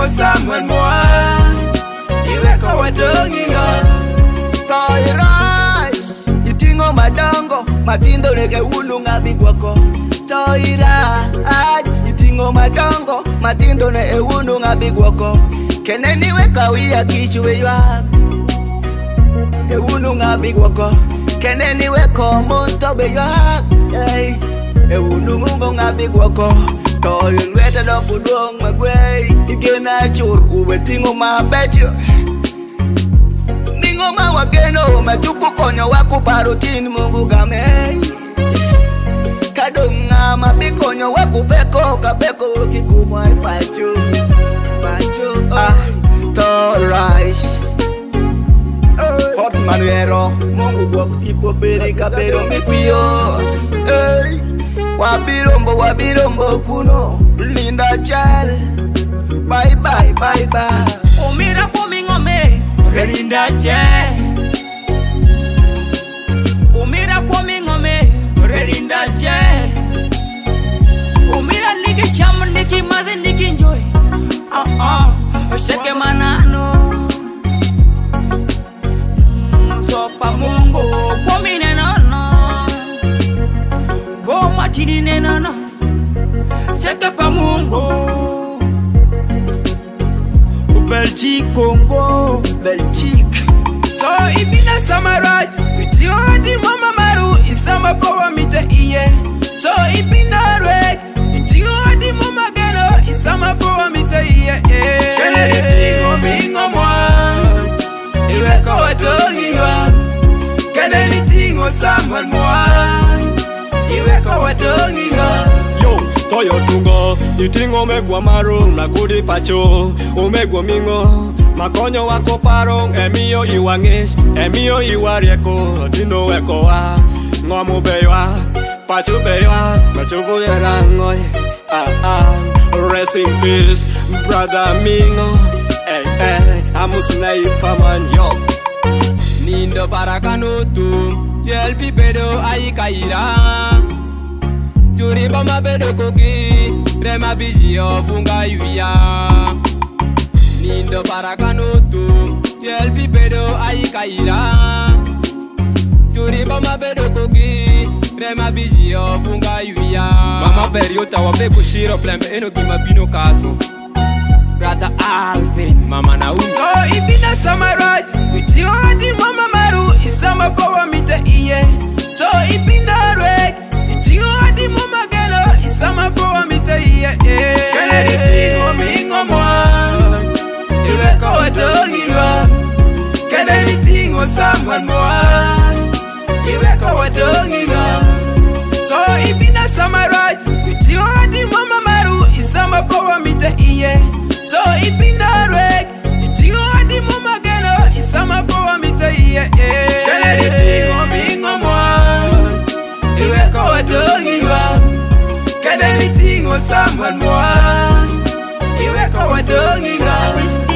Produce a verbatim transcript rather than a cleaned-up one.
Samuel Moa iweko wadongi yo Toirai itingo madongo matindo leke ulunga bigwako Toirai itingo madongo matindo ne ulunga bigwako Keneni weka wia kichwe ywak e ulunga bigwako Keneni weko munto be ywak hey e ulunga nga bigwako Toy lwete do budong magway igena chur uwe tingo mabecho Ningo mawageno majupu konyo waku parotin mungu game Kadunga mabikonyo waku peko kapeko kikumwa ipacho Pacho ah Torai Hot manuero mungu gwak tipo beri kapero mikwiyo Hey Wabirombo wabirombo kuno Linda chal Bye bye bye bye Umira kumi ngome Rerinda chal Umira kumi ngome Rerinda chal Umira niki chama niki maze niki enjoy Ah ah Sheke manano Sopa mungu Kumi nenono Matini nenana Seke pa mungo Belgique Congo Belgique So ibina samaraj Witio adi mama maru Isama power mita iye So ibina reg Witio adi mama gano Isama power mita iye Keneri tingo mingo mwa Iweko wadongi wa Keneri tingo Samuel mwa Iweko wadongi yo toyo tungo itingo megwa marung na kudi pacho umegwa mingo makonyo wako parong emio iwangis emio iwarieko tino weko wa ngomu bewa pacho bewa machubu yerangoy ah ah rest in peace brother mingo eh eh amusna ipaman yo nindo para kanutu yel pipedo aikaira Turi bama bedo koki Rema bijio funga yuya Nindo para kanutu Yel pipedo aikaira Turi bama bedo koki Rema bijio funga yuya Mama periota wabe kushiro plembe eno gima bino kaso Brother Alvin mama na unzo So ibina samaraj Witio adi mama maru Isama power mita iye So ibina reg Itio adi mama gano Isama power mita iye Keneri tingo mingo mwa Iweko wadongi wa Keneri tingo Samuel mwa Iweko wadongi wa So ibina samaraj Witio adi mama maru Isama power mita iye So ibina reg Itio adi mama gano Isama power mita iye Keneri tingo mingo mwa Iweko wadongi wa Keneri tingo Samuel mwa Iweko wadongi wa